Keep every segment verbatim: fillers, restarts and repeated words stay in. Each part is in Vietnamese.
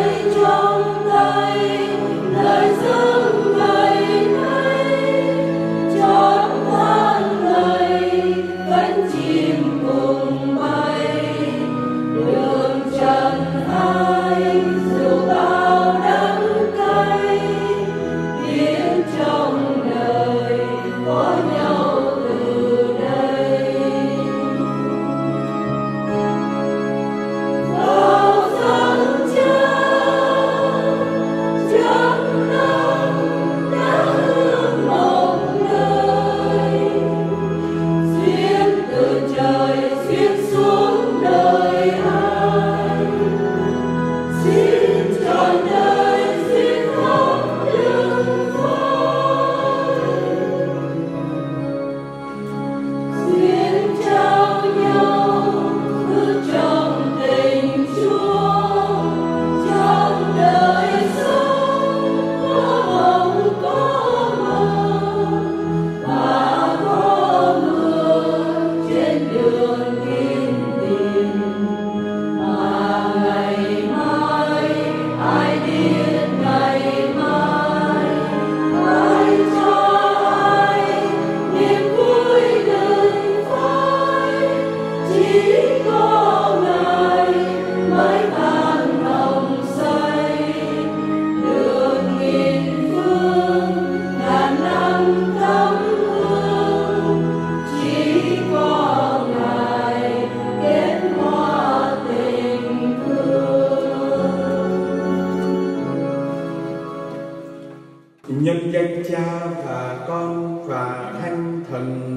Nhân danh Cha và Con và Thánh Thần.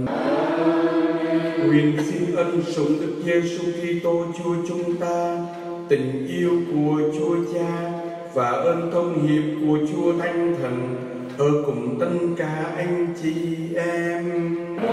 Nguyện xin ân sủng Đức Giêsu Kitô Chúa chúng ta, tình yêu của Chúa Cha và ơn thông hiệp của Chúa Thánh Thần ở cùng tất cả anh chị em.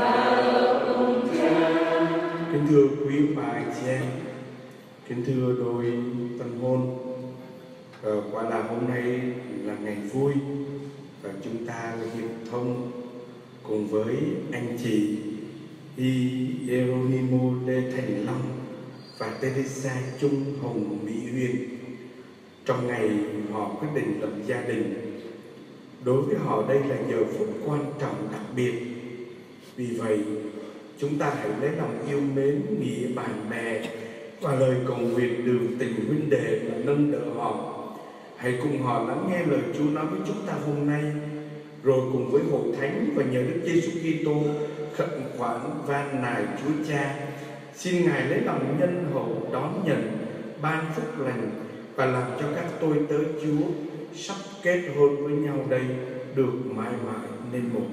Kính thưa quý bà anh chị em, kính thưa đôi tân hôn, ờ, quả là hôm nay là ngày vui và chúng ta hiệp thông cùng với anh chị Hieronimo Lê Thành Long và Teresa Trung Hồng Mỹ Huyền trong ngày họ quyết định lập gia đình. Đối với họ đây là giờ phút quan trọng đặc biệt. Vì vậy, chúng ta hãy lấy lòng yêu mến, nghĩa bạn bè và lời cầu nguyện đường tình huynh đệ và nâng đỡ họ. Hãy cùng họ lắng nghe lời Chúa nói với chúng ta hôm nay, rồi cùng với hội thánh và nhờ Đức Giêsu Kitô khẩn khoản van nài Chúa Cha, xin Ngài lấy lòng nhân hậu đón nhận, ban phúc lành và làm cho các tôi tớ Chúa sắp kết hôn với nhau đây được mãi mãi nên một.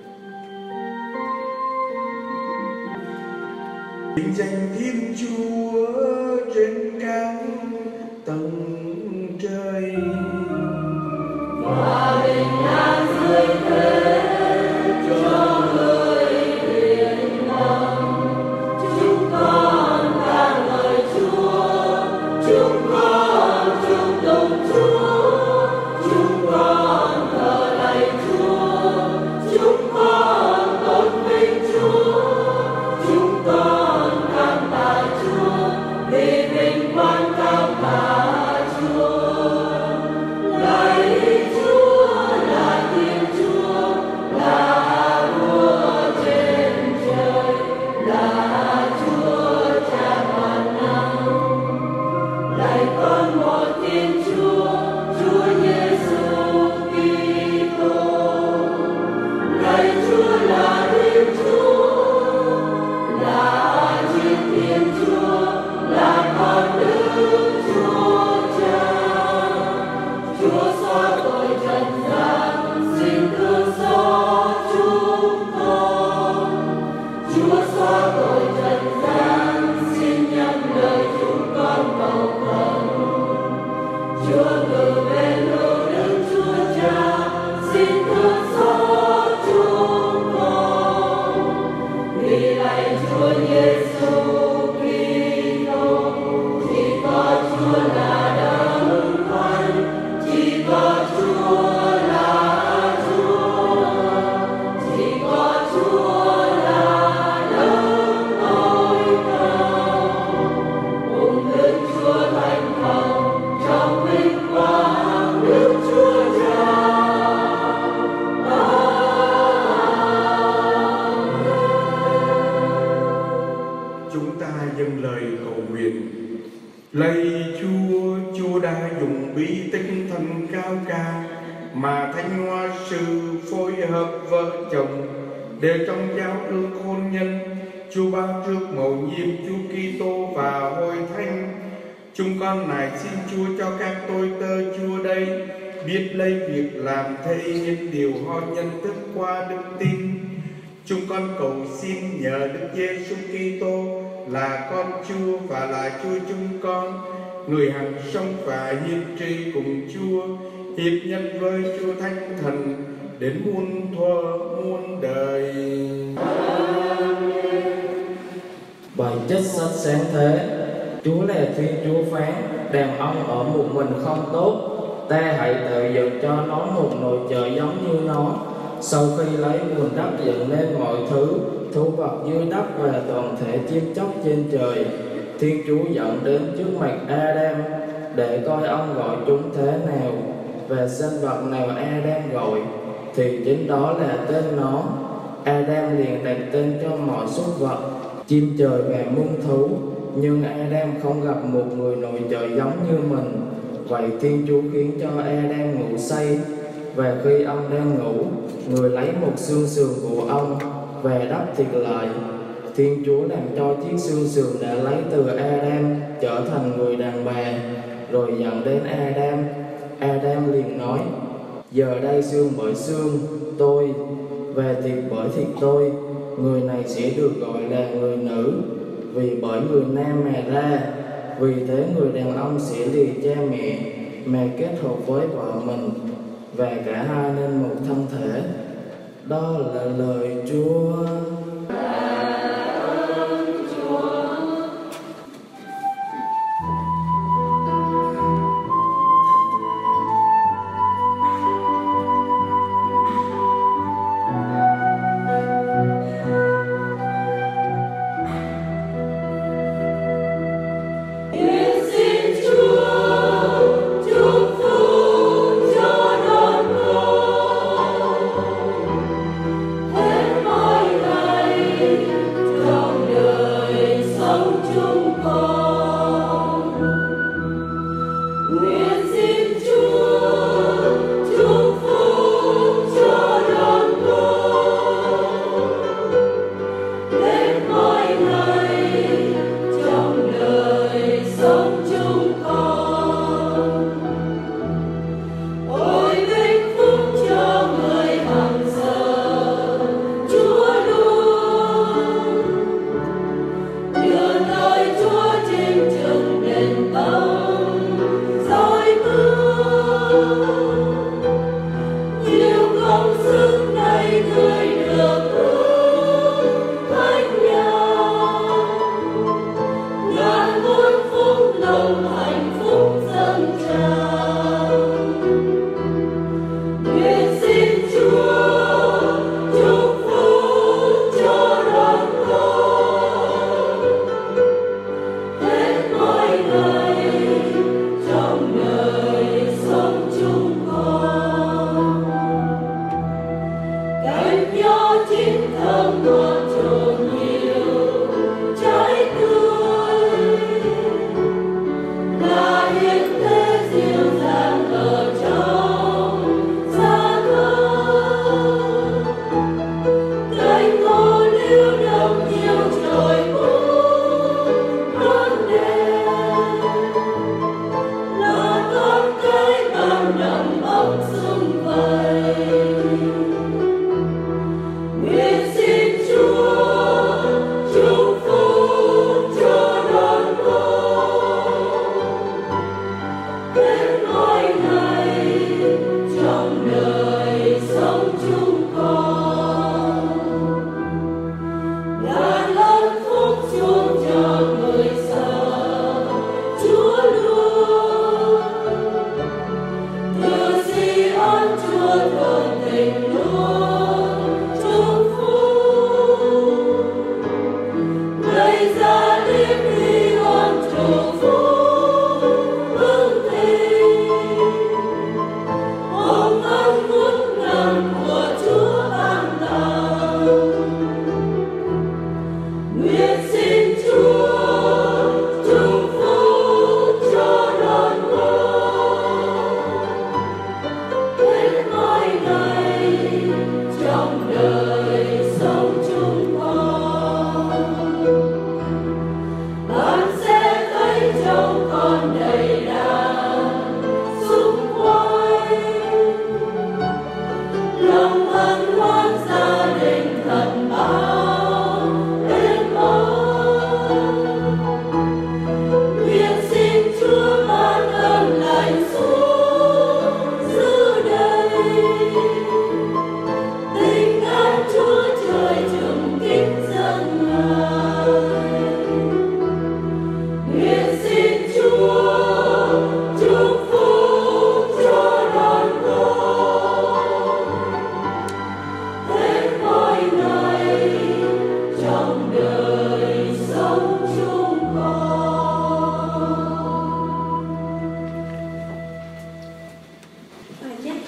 Vinh danh Thiên Chúa trên các tầng trời, hòa bình an dưới thế cho người hiền lòng. Chúng con ca ngợi Chúa, chúng con chúc tụng Chúa, chúng con thờ lạy Chúa, chúng con tôn vinh Chúa, chúng con cảm tạ Chúa vì vinh quang cao cả Chúa. Lạy Chúa là Thiên Chúa, là Vua trên trời, là Chúa Cha toàn năng. Lạy con một Thiên Chúa, Chúa Giêsu Kitô. Lạy Chúa là Thiên Chúa, là chính Thiên Chúa, là con Đức Chúa Cha. Chúa xóa tội trần gian, xin thương xót chúng con. Chúa xóa tội trần gian, xin nhắc lời chúng con cầu khẩn. Chúa ngự bên hữu Đức Chúa Cha, xin thương xót chúng con. Vì lạy Chúa Giêsu Kitô, chỉ có Chúa là Đấng Thánh, chỉ có Chúa là Chúa, chỉ có Chúa là Đấng tối cao. Cùng Đức Chúa Thánh Thần trong vinh quang tinh thần cao cả mà Thánh Hoa Sư phối hợp vợ chồng đều trong giao ước hôn nhân. Chúa ban trước mầu nhiệm Chúa Kitô và Hội Thánh, chúng con nài xin Chúa cho các tôi tớ Chúa đây biết lấy việc làm thay những điều họ nhận thức qua đức tin. Chúng con cầu xin nhờ Đức Giêsu Kitô là con Chúa và là Chúa chúng con, người hằng sống và hiệp trì cùng Chúa, hiệp nhất với Chúa Thánh Thần đến muôn thuở muôn đời. Bài trích sách sáng thế. Chúa là Thiên Chúa phán, đàn ông ở một mình không tốt, ta hãy tự dựng cho nó một nồi chợ giống như nó. Sau khi lấy nguồn đất dựng nên mọi thứ, thú vật dưới đất và toàn thể chim chóc trên trời, Thiên Chúa dẫn đến trước mặt Adam để coi ông gọi chúng thế nào, và sinh vật nào Adam gọi thì chính đó là tên nó. Adam liền đặt tên cho mọi súc vật, chim trời và muôn thú. Nhưng Adam không gặp một người nội trợ giống như mình. Vậy Thiên Chúa khiến cho Adam ngủ say, và khi ông đang ngủ, người lấy một xương sườn của ông và đắp thịt lại. Thiên Chúa làm cho chiếc xương sườn đã lấy từ Adam trở thành người đàn bà, rồi dẫn đến Adam. Adam liền nói: giờ đây xương bởi xương tôi và thịt bởi thịt tôi, người này sẽ được gọi là người nữ, vì bởi người nam mà ra. Vì thế người đàn ông sẽ lìa cha mẹ mà kết hợp với vợ mình, và cả hai nên một thân thể. Đó là lời Chúa. Ông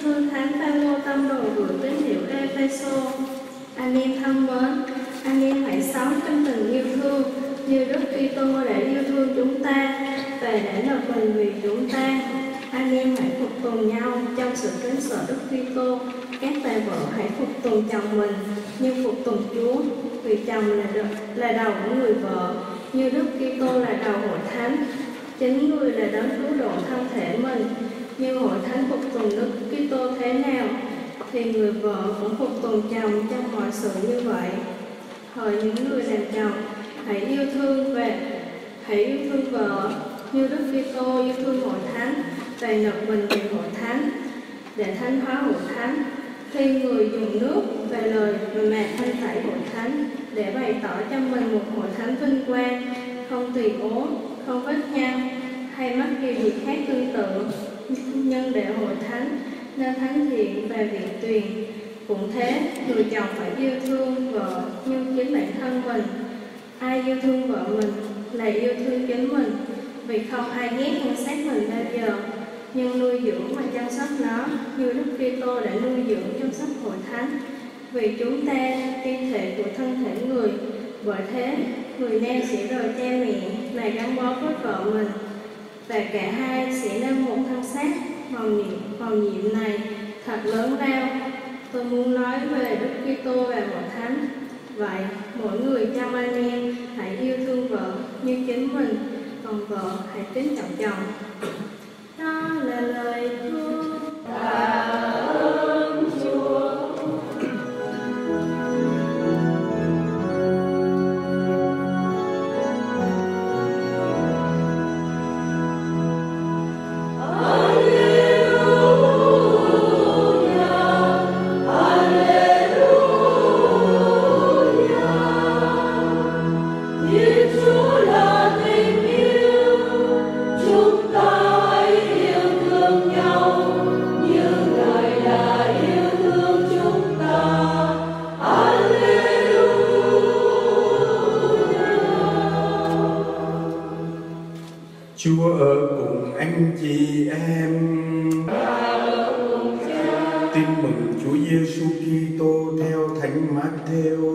thư thánh Phaolô tông đồ gửi tín hiệu Ê-phê-sô. Anh em thân mến, anh em hãy sống trong tình yêu thương như Đức Kitô đã yêu thương chúng ta và đã nộp mình vì chúng ta. Anh em hãy phục tùng nhau trong sự kính sợ Đức Kitô. Các bà vợ hãy phục tùng chồng mình như phục tùng Chúa, vì chồng là đầu, là đầu của người vợ, như Đức Kitô là đầu hội thánh. Chính người là đấng cứu độ thân thể mình. Như hội thánh phục tùng Đức Kitô thế nào, thì người vợ cũng phục tùng chồng trong mọi sự như vậy. Hỡi những người làm chồng, hãy yêu thương về hãy yêu thương vợ như Đức Kitô yêu thương hội thánh và nộp mình vì hội thánh để thánh hóa hội thánh. Khi người dùng nước và lời mà thanh tẩy hội thánh để bày tỏ cho mình một hội thánh vinh quang, không tỳ ố, không vết nhăn hay mắc điều gì khác tương tự, nhưng để hội thánh nên thánh thiện và vị tuyền. Cũng thế, người chồng phải yêu thương vợ như chính bản thân mình. Ai yêu thương vợ mình là yêu thương chính mình, vì không ai ghét thân xác mình bao giờ, nhưng nuôi dưỡng và chăm sóc nó như Đức Kitô đã nuôi dưỡng chăm sóc hội thánh, vì chúng ta tiên thể của thân thể người. Bởi thế, người nam sẽ rời cha mẹ mà gắn bó với vợ mình, và cả hai sẽ nên một thân xác. Màu nhiệm, màu nhiệm này thật lớn lao. Tôi muốn nói về Đức Kitô và hội thánh. Vậy, mỗi người trong anh em hãy yêu thương vợ như chính mình, còn vợ hãy kính trọng chồng. Đó là lời Chúa. Tạ ơn Chúa. Chúa ở cùng anh chị em. Tin mừng Chúa Giêsu Kitô theo Thánh Mát-thêu.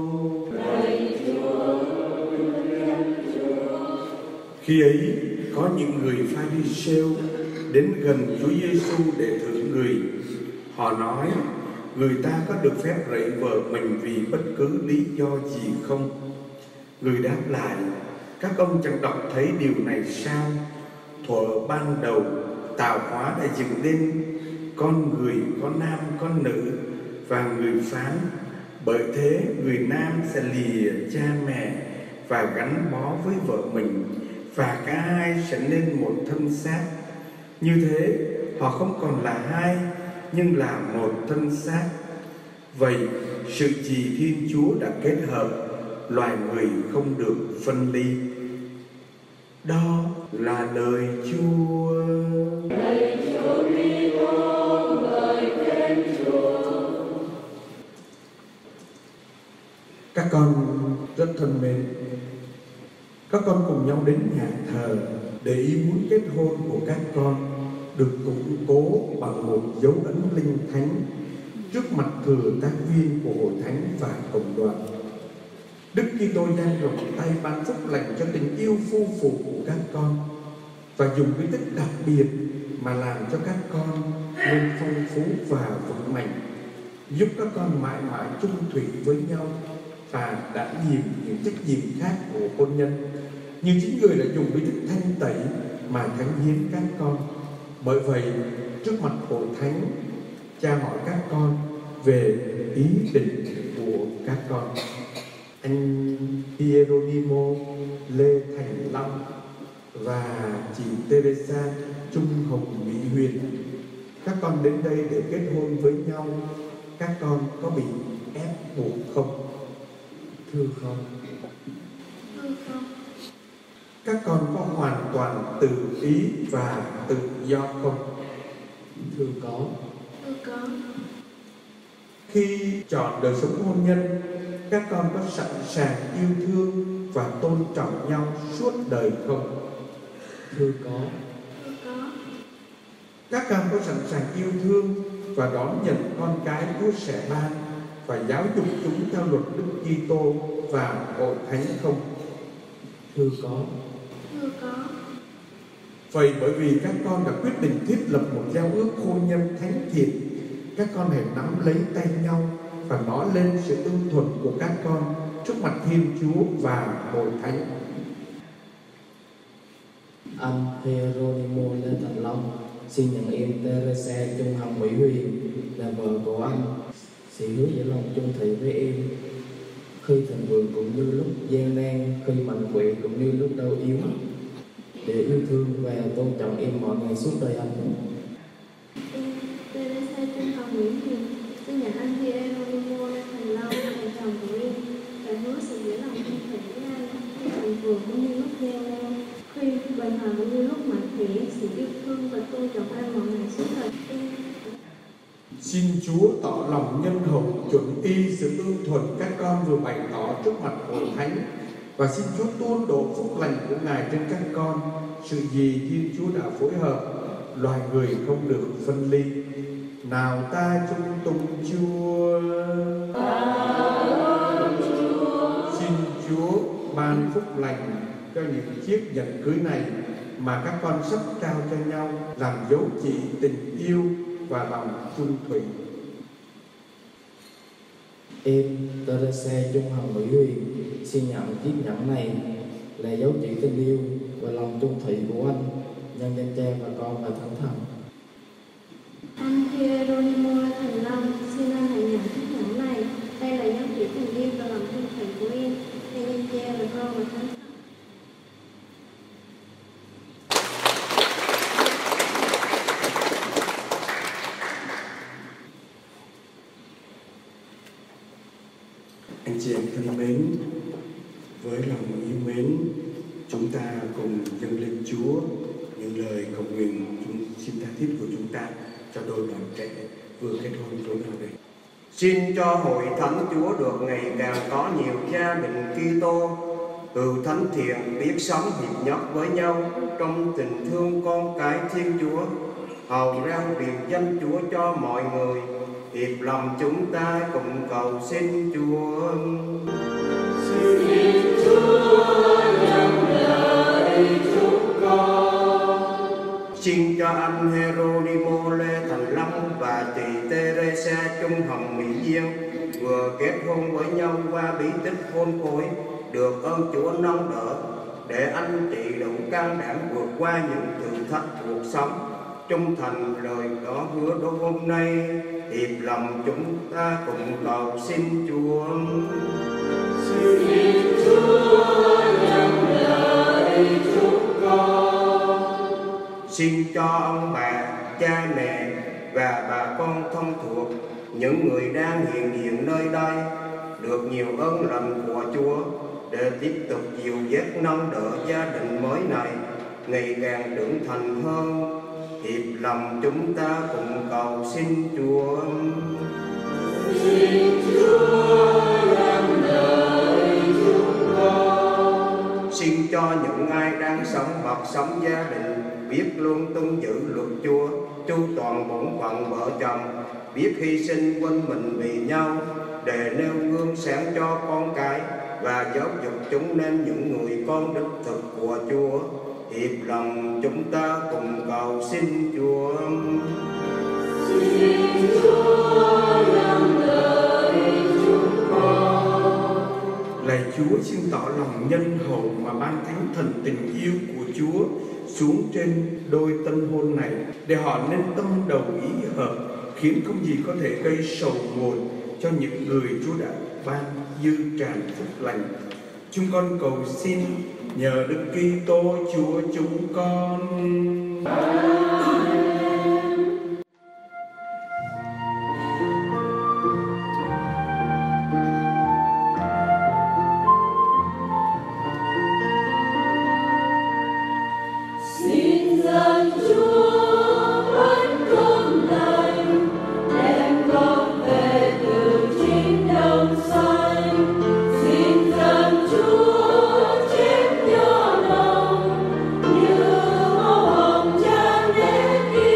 Khi ấy có những người Pha-ri-sêu đến gần Chúa Giêsu để thử người. Họ nói: người ta có được phép rẫy vợ mình vì bất cứ lý do gì không? Người đáp lại: các ông chẳng đọc thấy điều này sao? Thuở ban đầu tạo hóa đã dựng nên con người có nam có nữ và người phán. Bởi thế người nam sẽ lìa cha mẹ và gắn bó với vợ mình, và cả hai sẽ nên một thân xác. Như thế họ không còn là hai, nhưng là một thân xác. Vậy sự gì Thiên Chúa đã kết hợp, loài người không được phân ly. Đó là lời Chúa. Lời Chúa Kitô, lời khen Chúa. Các con rất thân mến, các con cùng nhau đến nhà thờ để ý muốn kết hôn của các con được củng cố bằng một dấu ấn linh thánh trước mặt thừa tác viên của hội thánh và cộng đoàn. Đức Kitô dang rộng tay ban phúc lành cho tình yêu phu phụ của các con và dùng cái tích đặc biệt mà làm cho các con luôn phong phú và vững mạnh, giúp các con mãi mãi chung thủy với nhau và đảm nhiệm những trách nhiệm khác của hôn nhân, như chính người đã dùng bí tích thanh tẩy mà thánh hiến các con. Bởi vậy, trước mặt hội thánh, cha hỏi các con về ý định của các con. Anh Hieronimo Lê Thành Long và chị Teresa Trung Hồng Mỹ Huyền, các con đến đây để kết hôn với nhau, các con có bị ép buộc không? Thưa không? Thưa không. Các con có hoàn toàn tự ý và tự do không? Thưa có. Thưa có. Khi chọn đời sống hôn nhân, các con có sẵn sàng yêu thương và tôn trọng nhau suốt đời không? Thưa có. Thưa có. Các con có sẵn sàng yêu thương và đón nhận con cái Chúa sẽ ban và giáo dục chúng theo luật Đức Kitô và Hội Thánh không? Thưa có. Thưa có. Vậy bởi vì các con đã quyết định thiết lập một giao ước hôn nhân thánh thiện, các con hãy nắm lấy tay nhau và nói lên sự ưng thuận của các con trước mặt Thiên Chúa và Hội Thánh. Anh Geronimo Lê Thành Long xin nhận em Teresa Trung Hồng Mỹ Huyền là vợ của anh, sẽ hứa giữ lòng chung thủy với em khi thịnh vượng cũng như lúc gian nan, khi mạnh khỏe cũng như lúc đau yếu, để yêu thương và tôn trọng em mọi ngày suốt đời anh. Em Teresa Trung Hồng Mỹ Huyền xin nhận anh Geronimo Lê Thành Long là chồng của em và hứa sẽ giữ lòng chung thủy với anh khi thịnh vượng cũng như lúc gian nan, khi bình hòa cũng như lúc mạnh khỏe, sự yêu thương và tôn trọng anh mọi ngày suốt đời em. Xin Chúa tỏ lòng nhân hậu chuẩn y sự ưng thuận các con vừa bày tỏ trước mặt Hội Thánh, và xin Chúa tuôn đổ phúc lành của Ngài trên các con. Sự gì Thiên Chúa đã phối hợp, loài người không được phân ly. Nào ta chung tụng Chúa. Xin Chúa ban phúc lành cho những chiếc nhẫn cưới này mà các con sắp trao cho nhau, làm dấu chỉ tình yêu và lòng chung thủy. Em Teresa Trung Hồng Mỹ Huyền xin nhận chiếc nhẫn này là dấu chỉ tình yêu và lòng chung thủy của anh, nhân danh Cha và Con và Thánh Thần. Anh Geronimo Lê Thành Long xin anh hãy nhận chiếc nhẫn này, đây là dấu chỉ tình yêu và lòng chung thủy của em, nhân danh Cha và Con và Thánh Thần. Anh chị em thân mến, với lòng yêu mến, chúng ta cùng dâng lên Chúa những lời cầu nguyện xin tha thiết của chúng ta cho đôi bạn trẻ vừa kết hôn với nhau đây. Xin cho Hội Thánh Chúa được ngày càng có nhiều gia đình Kitô từ thánh thiện biết sống hiệp nhất với nhau trong tình thương con cái Thiên Chúa, hầu rao truyền danh Chúa cho mọi người. Hiệp lòng chúng ta cùng cầu xin Chúa. Xin Chúa nhận lời chúng con. Xin cho anh Geronimo Lê Thành Long và chị Teresa Trung Hồng Mỹ Duyên vừa kết hôn với nhau qua bí tích hôn phối được ơn Chúa nâng đỡ, để anh chị đủ can đảm vượt qua những thử thách cuộc sống, trung thành lời đó hứa đôi hôm nay. Hiệp lòng chúng ta cùng cầu xin Chúa. Xin Chúa nhận lời chúng con. Xin cho ông bà, cha mẹ và bà con thông thuộc, những người đang hiện diện nơi đây được nhiều ơn lành của Chúa, để tiếp tục dìu dắt nâng đỡ gia đình mới này ngày càng trưởng thành hơn. Hiệp lòng chúng ta cùng cầu xin Chúa. Xin Chúa nhận lời chúng con. Xin cho những ai đang sống bậc sống gia đình biết luôn tuân giữ luật Chúa, chu toàn bổn phận vợ chồng, biết hy sinh quên mình vì nhau để nêu gương sáng cho con cái và giáo dục chúng nên những người con đích thực của Chúa. Hiệp lòng chúng ta cùng cầu xin Chúa. Xin Chúa nhận lời chúng con. Lạy Chúa, xin tỏ lòng nhân hậu mà ban thánh thần tình yêu của Chúa xuống trên đôi tân hôn này, để họ nên tâm đầu ý hợp, khiến không gì có thể gây sầu muộn cho những người Chúa đã ban dư tràn phúc lành. Chúng con cầu xin nhờ Đức Kitô Chúa chúng con. Xin dân Chúa bánh cơm lành, đem con về từ chính đồng xanh. Xin dân Chúa chép nhỏ lòng như màu hồng chan đến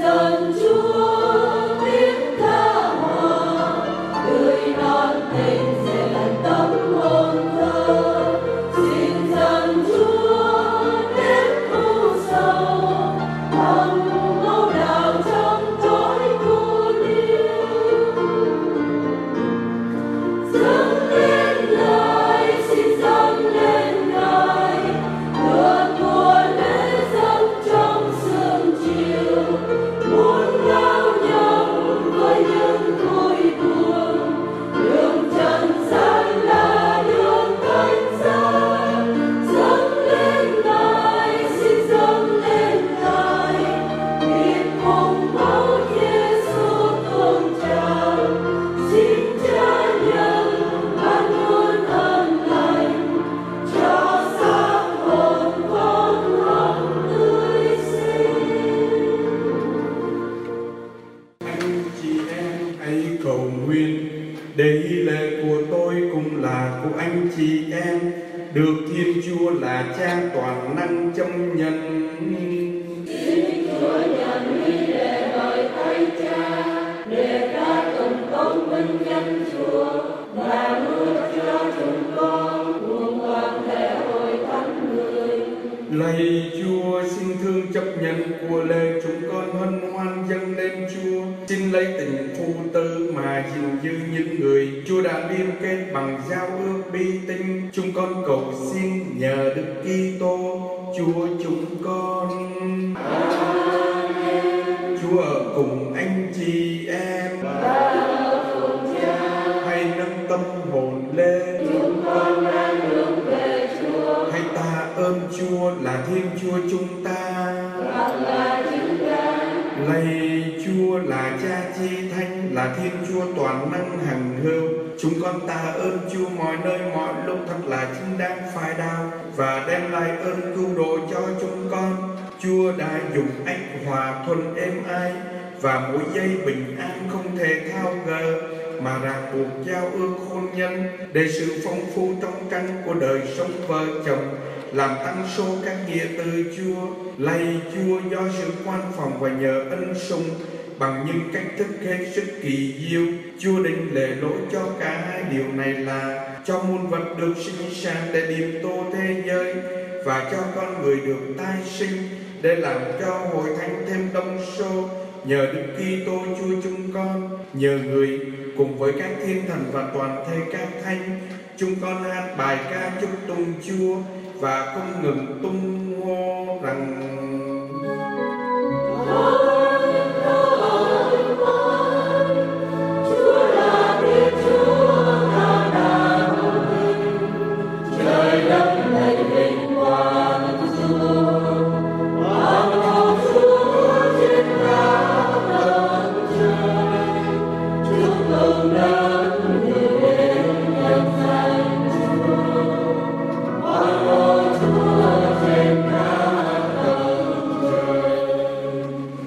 dân Chúa tiếng ca hòa, tươi non tình sẽ là tấm hồn thơ. Xin dân Chúa đến u sầu, thầm máu đào trong cõi cô liêu. Dâng lên Ngài, xin dâng lên Ngài, đưa mùa lễ dâng trong sương chiều. Muốn ngao nhầm với những vui buồn, đường trần gian là đường thánh giá. Dâng lên Ngài, xin dâng lên Ngài, biết cùng máu Giêsu tôn trào. Xin Cha nhận ban muôn ơn lành, cho xác hồn con hồng tươi xinh. Anh chị em hãy cầu nguyện để nghi lễ của tôi cũng là của anh chị em, được Thiên Chúa là Cha toàn năng châm nhận. Xin Chúa nhận nghi lễ bởi tay Cha, để ca tụng công vinh danh Chúa và ước cho chúng con cùng toàn thể hội thánh người. Lạy Chúa, xin thương chấp nhận của lễ chúng con hân hoan dâng lên Chúa. Xin lấy tình phụ tử mà gìn giữ những người Chúa đã liên kết bằng giao ước bi tinh. Chúng con cầu xin nhờ Đức Kitô Chúa chúng con. Amen. Chúa ở cùng anh chị em. Hãy nâng tâm hồn lên. Chúng con đang hướng về Chúa, Hãy tạ ơn Chúa là Thiên Chúa chúng ta. hoặc là chính đáng. Lạy Chúa là Cha Chi Thánh, là Thiên Chúa toàn năng hằng hữu. Chúng con tạ ơn Chúa mọi nơi mọi lúc thật là chính đáng phái đạo và đem lại ơn cứu độ cho chúng con. Chúa đã dùng ánh hòa thuận êm ái và mỗi giây bình an không thể thao gỡ mà ràng buộc giao ước hôn nhân để sự phong phú trong tranh của đời sống vợ chồng, làm tăng số các nghĩa từ Chúa. Lạy Chúa, do sự quan phòng và nhờ ân sủng bằng những cách thức hết sức kỳ diệu, Chúa định lệ lỗi cho cả hai điều này là cho muôn vật được sinh sản để điểm tô thế giới, và cho con người được tái sinh để làm cho hội thánh thêm đông số. Nhờ Đức Kitô Chúa chúng con, nhờ người cùng với các thiên thần và toàn thể các thánh, chúng con hát bài ca chúc tụng Chúa và không ngừng tung hô rằng: Chúa là Thiên Chúa cao đẳng vinh, trời đất đầy vinh quang Chúa. Hoàng hậu Chúa trên cao tầng trời, chúc mừng đấng như đến nhân danh Chúa. Hoàng hậu Chúa trên cao tầng trời.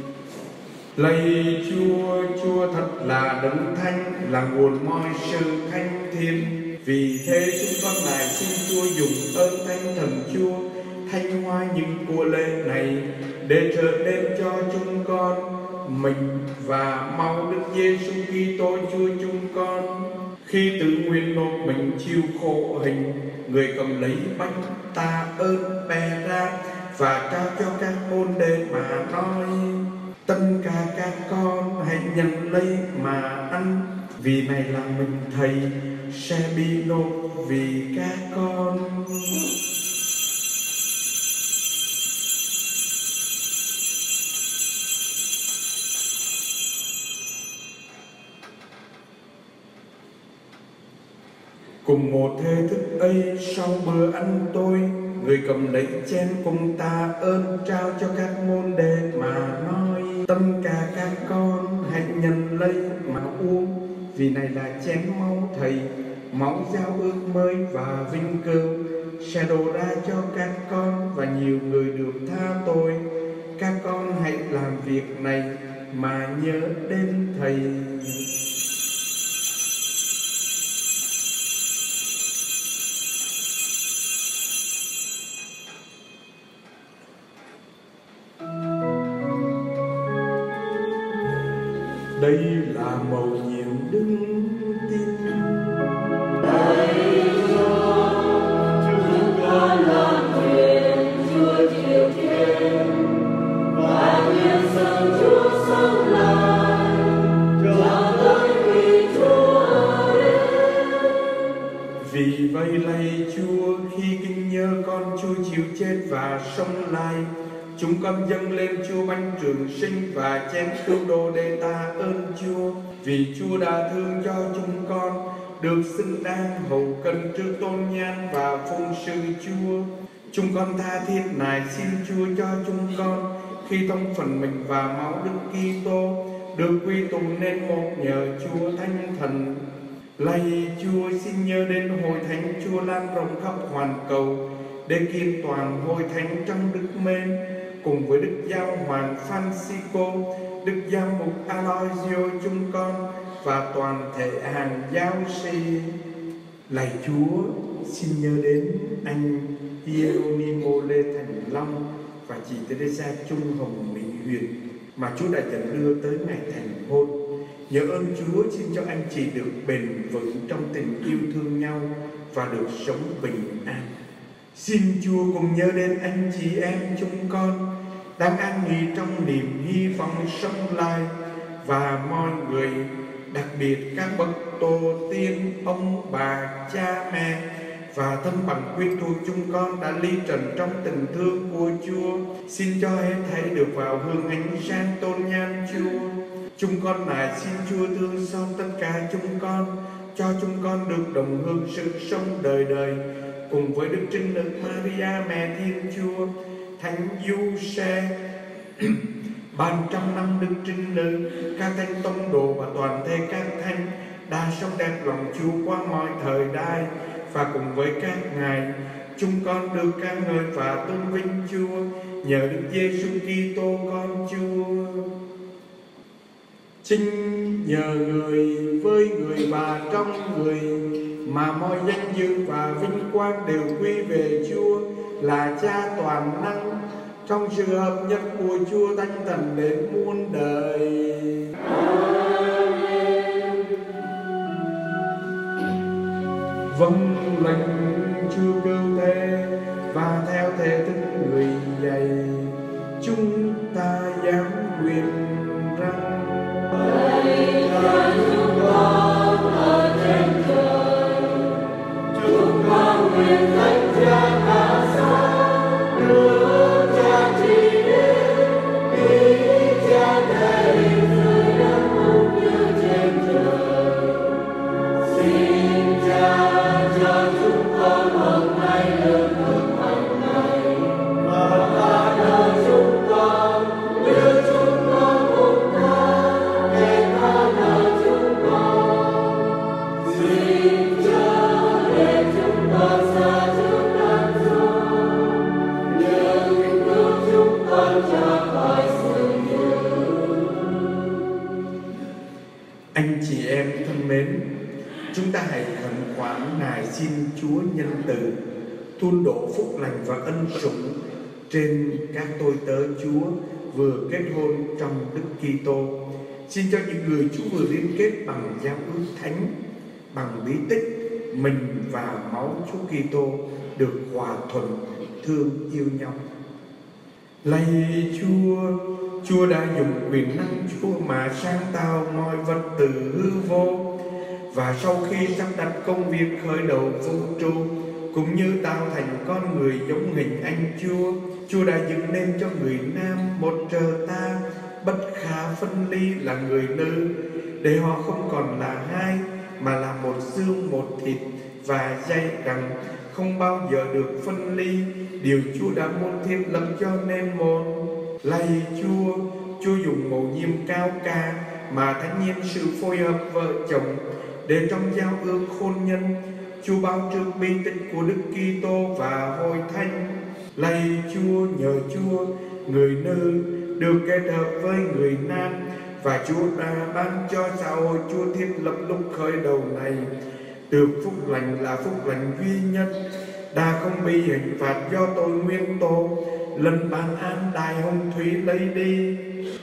Lạy Chúa, Chúa thật là đấng thánh, là nguồn mọi sự thánh thiện. Vì thế chúng con lại xin Chúa dùng ơn thánh thần Chúa thanh hóa những của lễ này để trở nên cho chúng con mình và máu Đức Giêsu Kitô Chúa chúng con. Khi tự nguyện nộp mình chịu khổ hình, người cầm lấy bánh tạ ơn bè ra và trao cho các môn đệ mà nói: tất cả các con hãy nhận lấy mà ăn, vì này là mình Thầy sẽ bị nộp vì các con. Cùng một thể thức ấy, sau bữa ăn tôi, người cầm lấy chén cùng tạ ơn trao cho các môn đệ mà nói: tất cả các con hãy nhận lấy mà uống, vì này là chén máu Thầy, máu giao ước mới và vinh cửu sẽ đổ ra cho các con và nhiều người được tha tội. Các con hãy làm việc này mà nhớ đến Thầy. Đây là mầu nhiệm đức tin. Lạy Chúa, chúng con làm nguyện Chúa chịu thiên và nguyện dâng Chúa sống lại cho tới khi Chúa đến. Vì vậy lạy Chúa, khi kinh nhớ con Chúa chịu chết và sống lại, chúng con dâng lên Chúa bánh trường sinh và chén cứu độ để ta ơn Chúa, vì Chúa đã thương cho chúng con được xứng đáng hầu cận trước tôn nhan và phụng sự Chúa. Chúng con tha thiết nài xin Chúa cho chúng con khi thông phần mình và máu Đức Kitô được quy tụng nên một nhờ Chúa Thánh Thần. Lạy Chúa, xin nhớ đến hội thánh Chúa lan rộng khắp hoàn cầu để kiên toàn hội thánh trong đức mến, cùng với Đức Giáo Hoàng Francisco, Đức Giám mục Aloysio chúng con và toàn thể hàng giáo sĩ. Lạy Chúa, xin nhớ đến anh Hieronimo Lê Thành Long và chị Teresa Trung Hồng Mỹ Huyền mà Chúa đã dẫn đưa tới ngày thành hôn. Nhớ ơn Chúa, xin cho anh chị được bền vững trong tình yêu thương nhau và được sống bình an. Xin Chúa cùng nhớ đến anh chị em chúng con đang an nghỉ trong niềm hy vọng sống lại, và mọi người, đặc biệt các bậc tổ tiên, ông bà, cha mẹ và thân bằng quyến thuộc chúng con đã ly trần trong tình thương của Chúa. Xin cho hết thảy được vào hương ánh sáng tôn nhan Chúa. Chúng con lại xin Chúa thương xót tất cả chúng con, cho chúng con được đồng hưởng sự sống đời đời cùng với Đức Trinh Nữ Maria Mẹ Thiên Chúa, Thánh Giuse, ban trăm năm Đức Trinh Nữ, các thánh tông đồ và toàn thể các thánh đã sống đẹp lòng Chúa qua mọi thời đại, và cùng với các ngài chúng con được ca ngợi và tôn vinh Chúa nhờ Đức Giêsu Kitô con Chúa. Chính nhờ người với người và trong người mà mọi danh dự và vinh quang đều quy về Chúa là Cha toàn năng, trong sự hợp nhất của Chúa Thánh Thần đến muôn đời. Amen. Vâng lệnh Chúa kêu thế, và theo thể thức người dạy, chúng ta dám nguyện rằng Hãy cho chúng con ở trên trời, chúng con nguyện danh Cha cả sáng, đưa Cha trị đến, ý Cha đầy dưới đất cũng như trên trời. Xin Cha cho chúng con hôm nay lương thực hàng ngày, và tha nợ chúng con như chúng con cũng tha kẻ tha nợ chúng con. Xin chớ để chúng con xa trước cám dỗ, nhưng cứu chúng con ra khỏi sự dữ. Anh chị em thân mến, chúng ta hãy khẩn khoản nài xin Chúa nhân từ tuôn đổ phúc lành và ân sủng trên các tôi tớ Chúa vừa kết hôn trong Đức Kitô. Xin cho những người Chúa vừa liên kết bằng giao ước thánh, bằng bí tích mình và máu Chúa Kitô được hòa thuận, thương yêu nhau. Lạy Chúa, Chúa đã dùng quyền năng Chúa mà sáng tạo mọi vật từ hư vô, và sau khi sắp đặt công việc khởi đầu vũ trụ cũng như tạo thành con người giống hình anh Chúa, Chúa đã dựng nên cho người nam một trờ ta bất khả phân ly là người nữ, để họ không còn là hai mà là một xương một thịt và dây đằng, không bao giờ được phân ly, điều Chúa đã muốn thiết lập cho nên một. Lạy Chúa, Chúa dùng mầu nhiệm cao ca mà thánh nhiên sự phối hợp vợ chồng, để trong giao ước hôn nhân Chúa báo trước bi tích của Đức Kitô và hội thánh. Lạy Chúa, nhờ Chúa, người nữ được kết hợp với người nam, và Chúa đã ban cho xã hội Chúa thiết lập lúc khởi đầu này được phúc lành là phúc lành duy nhất, đã không bị hình phạt do tội nguyên tố, lần ban an đại hồng thủy lấy đi.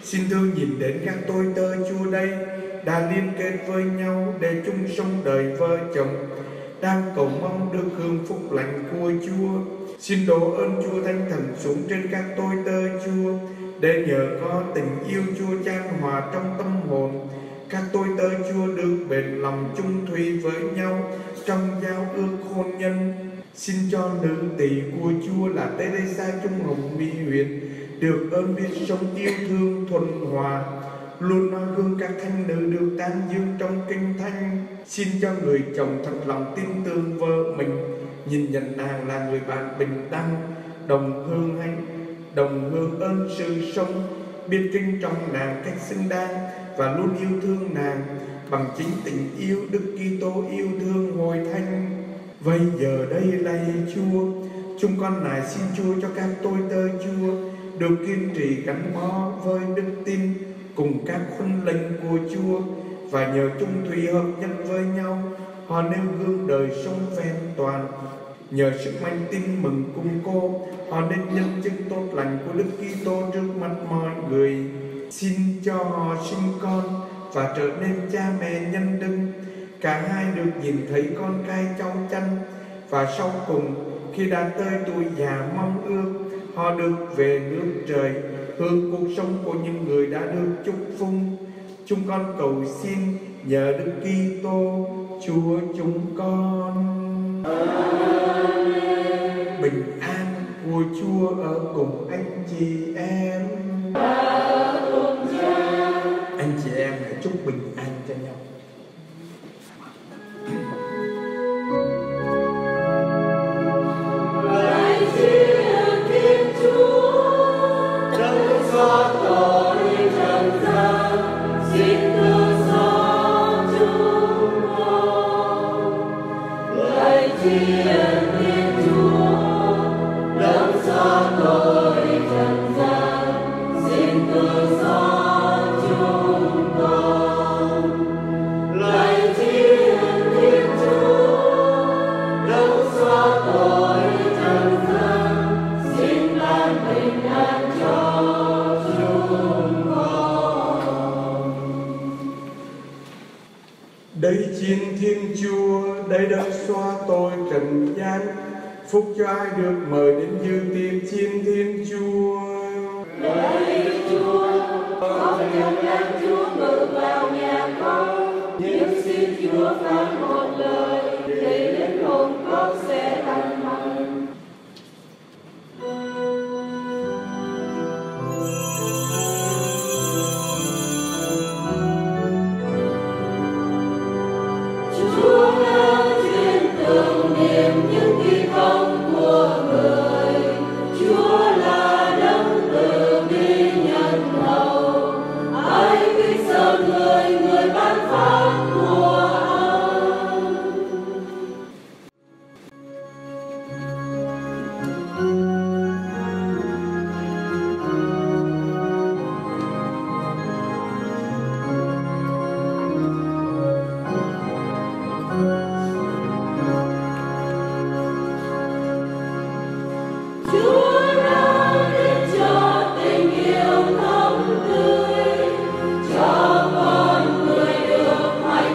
Xin thương nhìn đến các tôi tớ Chúa đây, đã liên kết với nhau để chung sống đời vợ chồng, đang cầu mong được hưởng phúc lành của Chúa. Xin đổ ơn Chúa Thánh Thần xuống trên các tôi tớ Chúa, để nhờ có tình yêu Chúa chan hòa trong tâm hồn. Các tôi tớ Chúa được bền lòng chung thủy với nhau trong giao ước hôn nhân. Xin cho nữ tỳ của Chúa là Teresa Trung Hồng Mỹ Huyền được ơn biết sống yêu thương thuần hòa, luôn noi gương các thánh nữ được tán dương trong kinh thánh. Xin cho người chồng thật lòng tin tưởng vợ mình, nhìn nhận nàng là người bạn bình đẳng, đồng hương hạnh, đồng hương ơn sự sống, biết kính trọng nàng cách xứng đáng và luôn yêu thương nàng bằng chính tình yêu Đức Kitô yêu thương hồi thánh. Vậy giờ đây lạy Chúa, chúng con nài xin Chúa cho các tôi tớ Chúa được kiên trì gắn bó với đức tin cùng các khuôn lệnh của Chúa, và nhờ chung thủy hợp nhất với nhau, họ nêu gương đời sống vẹn toàn. Nhờ sức mạnh tin mừng cùng cô, họ nên nhân chứng tốt lành của Đức Kitô trước mặt mọi người. Xin cho họ sinh con và trở nên cha mẹ nhân đức. Cả hai được nhìn thấy con cái cháu chăn, và sau cùng khi đã tới tuổi già mong ước, họ được về nước trời, hưởng cuộc sống của những người đã được chúc phúc. Chúng con cầu xin nhờ Đức Kitô Chúa chúng con. Amen. Bình an của Chúa ở cùng anh chị em. Anh chị em hãy chúc bình an cho nhau. Đây chiến Thiên Chúa, đây đấng xóa tội trần gian, phúc cho ai được mời đến dự tiệc chiến Thiên Chúa. Lạy Chúa, con nhận lãnh Chúa ngự vào nhà con, nhưng xin Chúa phán một lời, để linh hồn con sẽ lành mạnh. Chúa đã chuyên tưởng niệm những kỳ công của người. Chúa là đấng từ bi nhân hậu, ai kính sợ người, người ban phát mùa ấm. Chúa đã đến cho tình yêu thắm tươi, cho con người được hạnh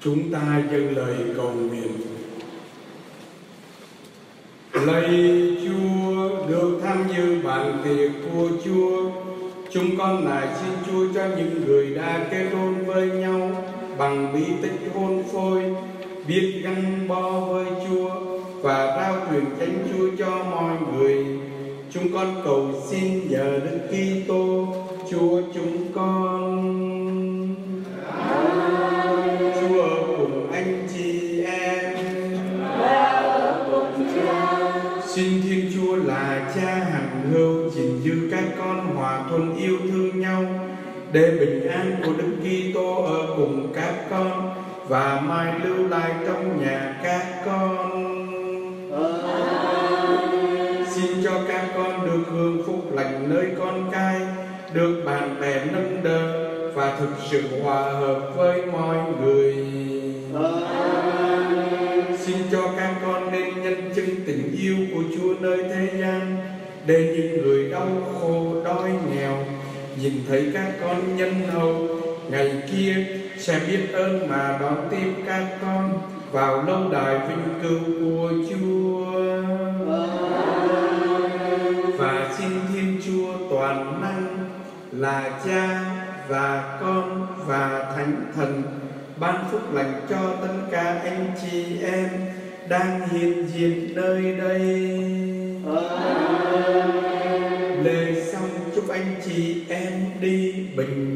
Chúng ta dâng lời cầu nguyện. Lạy Chúa, được tham dự bản tiệc của Chúa, chúng con nài xin Chúa cho những người đã kết hôn với nhau bằng bí tích hôn phôi biết gắn bó với Chúa và trao truyền chánh Chúa cho mọi người. Chúng con cầu xin nhờ Đức Kitô Chúa chúng con. Chúa ở cùng anh chị em và ở cùng Cha. Xin Thiên Chúa là Cha hằng hữu gìn giữ các con hòa thuận yêu thương nhau, để bình an của Đức Kitô ở cùng các con và mai lưu lại trong nhà các con. Xin cho các con được hưởng phúc lành nơi con cái, được bạn bè nâng đỡ và thực sự hòa hợp với mọi người. Xin cho các con nên nhân chứng tình yêu của Chúa nơi thế gian, để những người đau khổ đói nghèo nhìn thấy các con nhân hậu ngày kia sẽ biết ơn mà đón tiếp các con vào lâu đài vinh cửu của Chúa. Và xin Thiên Chúa toàn năng là Cha và Con và Thánh Thần ban phúc lành cho tất cả anh chị em đang hiện diện nơi đây. Lễ xong chúc anh chị em đi bình